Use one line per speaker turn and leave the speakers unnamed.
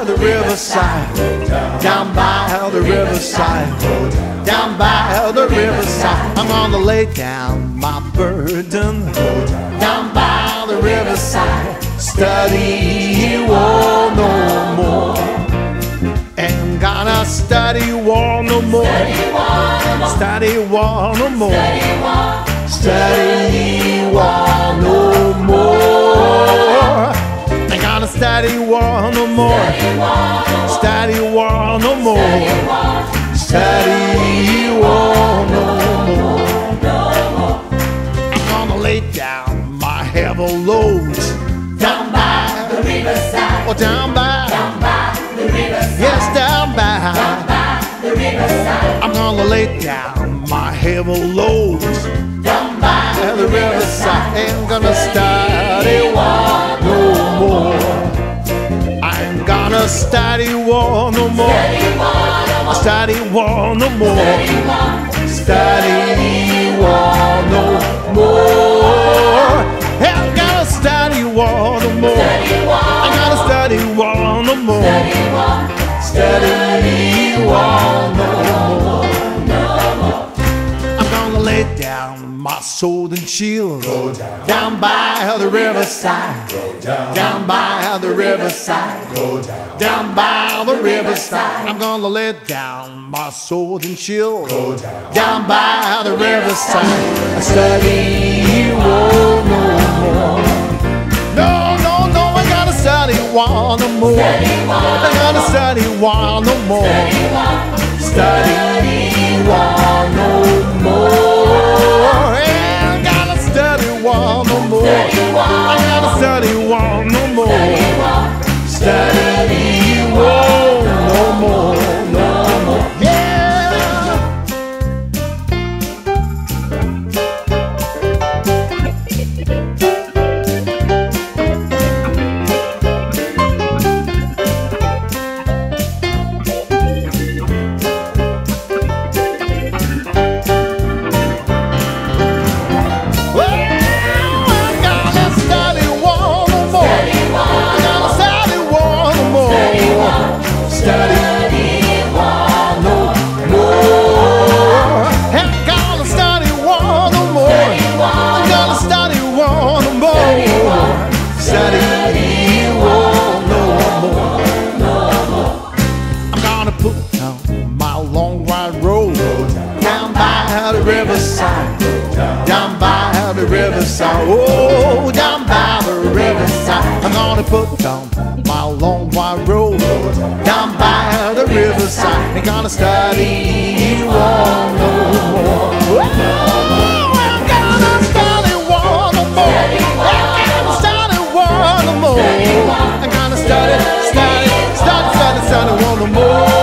the riverside, down by the riverside, down by the riverside. I'm gonna lay down my burden, down by the riverside. Study war no more. Ain't gonna study war no more. Study war no more. Study war no more. Ain't gonna study war no more. Study war no more. Study war no more. I'm gonna lay down my heavy loads down by the riverside. Oh, down by the riverside. Yes, down by the riverside. I'm gonna lay down my heavy loads down by the riverside. Ain't gonna study war no more. I ain't gonna study war no more. Study war no more. Study war no more. Ain't gonna study war no more. I gotta study war no more. Study war no more. I'm gonna lay down my sword and shield down by the riverside, down by the riverside, down by the riverside. I'm gonna lay down my sword and shield down by the riverside. I study war no more. No, no, no, I gotta study war no more. I gotta study war no more. Study war no more. I gotta study war no more. I gotta study war no more. Study war no more. No more. Yeah. Down by the riverside, oh, down by the riverside. I'm gonna put down my long wide road down by the riverside. Ain't gonna study war no more. Oh, I'm gonna study war no more. I'm gonna study war no more. I'm gonna study war no more.